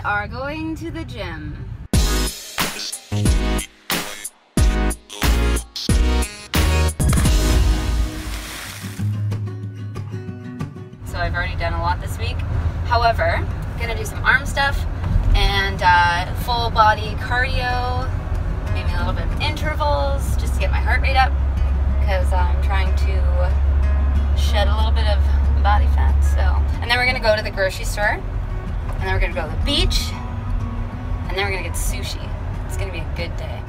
are going to the gym. So I've already done a lot this week. However, I'm gonna do some arm stuff and full body cardio, maybe a little bit of intervals just to get my heart rate up, because I'm trying to shed a little bit of body fat. So, and then we're gonna go to the grocery store, and then we're gonna go to the beach, and then we're gonna get sushi. It's gonna be a good day.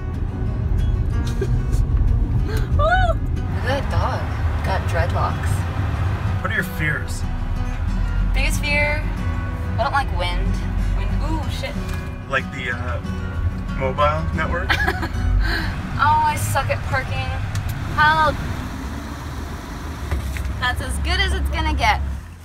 Look at that dog, got dreadlocks. What are your fears? Biggest fear, I don't like wind. Ooh, shit. Like the mobile network? Oh, I suck at parking. Help. That's as good as it's gonna get.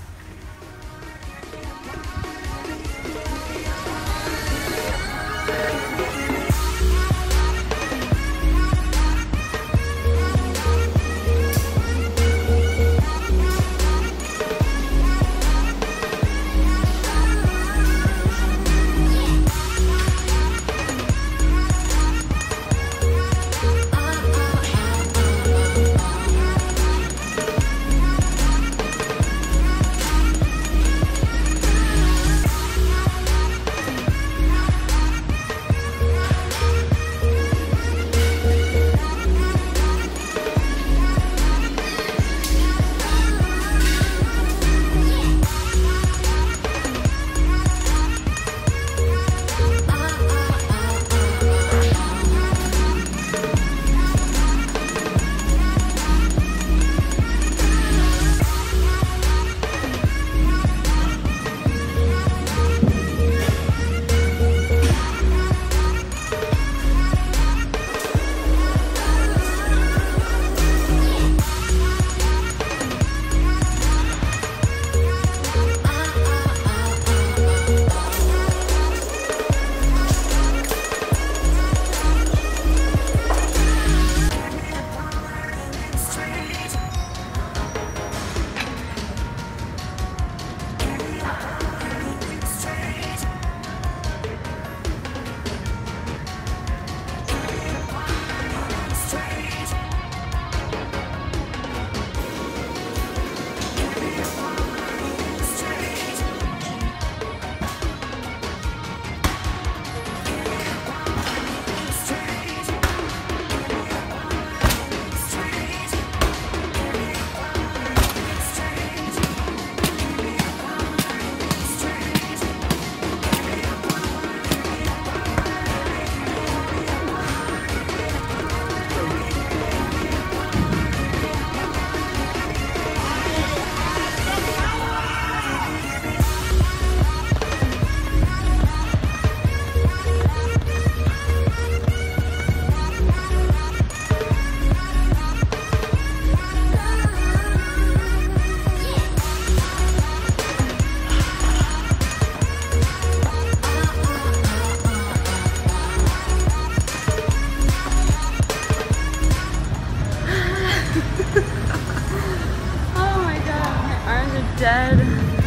Dead.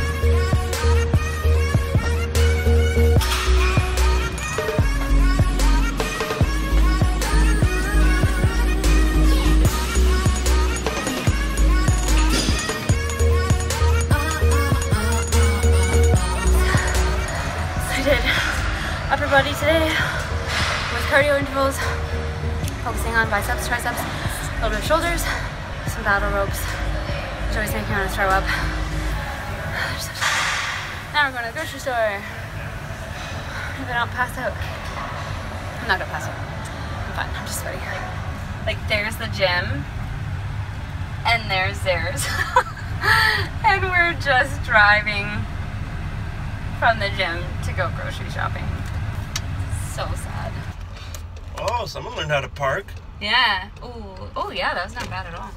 I did upper body today with cardio intervals, focusing on biceps, triceps, a little bit of shoulders, some battle ropes. Joey's making me want to throw up. Now we're going to the grocery store. If I don't pass out. I'm not gonna pass out. I'm fine, I'm just sweaty. Like there's the gym, and there's theirs. And we're just driving from the gym to go grocery shopping. So sad. Oh, someone learned how to park. Yeah. Ooh. Oh yeah, that was not bad at all.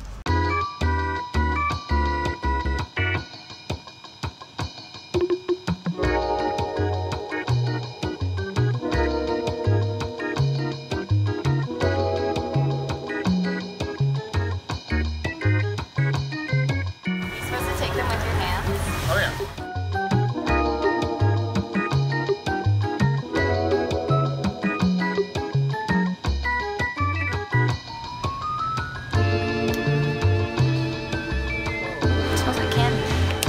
smells like candy.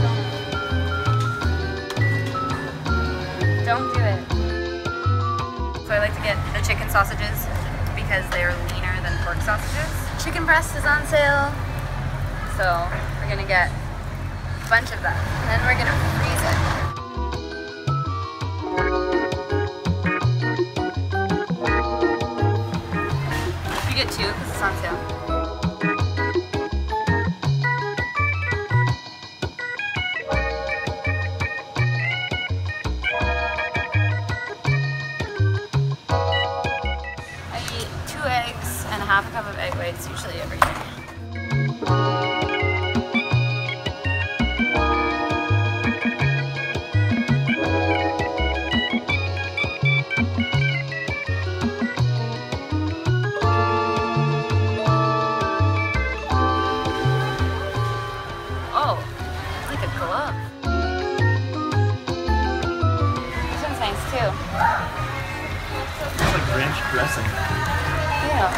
Don't do it. So I like to get the chicken sausages because they are leaner than pork sausages. Chicken breast is on sale, so we're gonna get a bunch of that. And then we're gonna freeze it. You get two because it's on sale. Half a cup of egg whites usually every day. Oh, it's like a glove. This one's nice too. It's like ranch dressing. Yeah.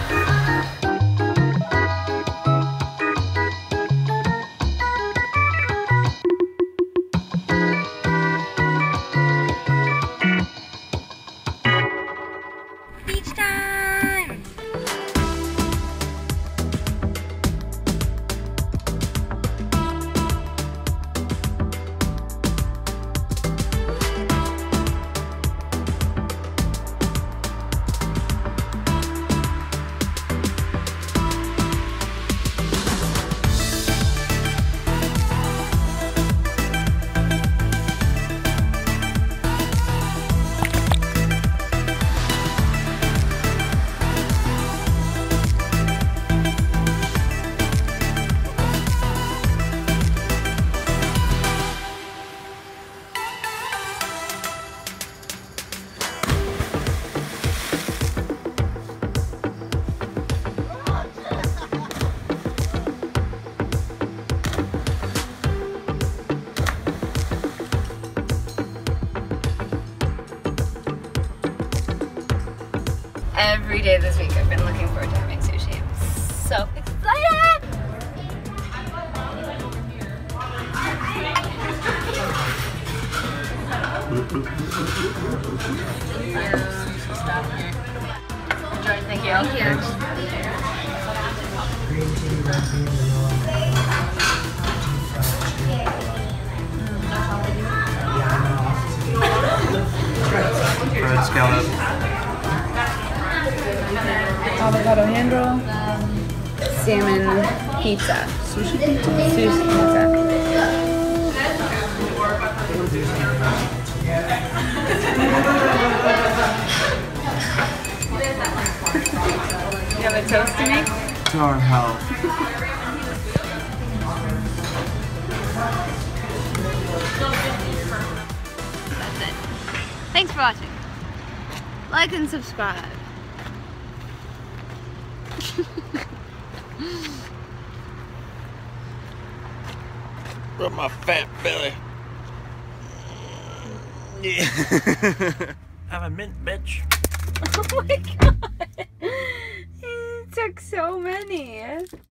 Beach time! Every day this week I've been looking forward to having sushi. I'm so excited! Enjoy, thank you. Thank you. Fried scallop. Avocado hand roll. Salmon pizza. Sushi pizza. Sushi pizza. You have a toast to make? To our health. That's it. Thanks for watching. Like and subscribe. Rub my fat belly. Yeah. Have a mint, bitch. Oh my god. He took so many.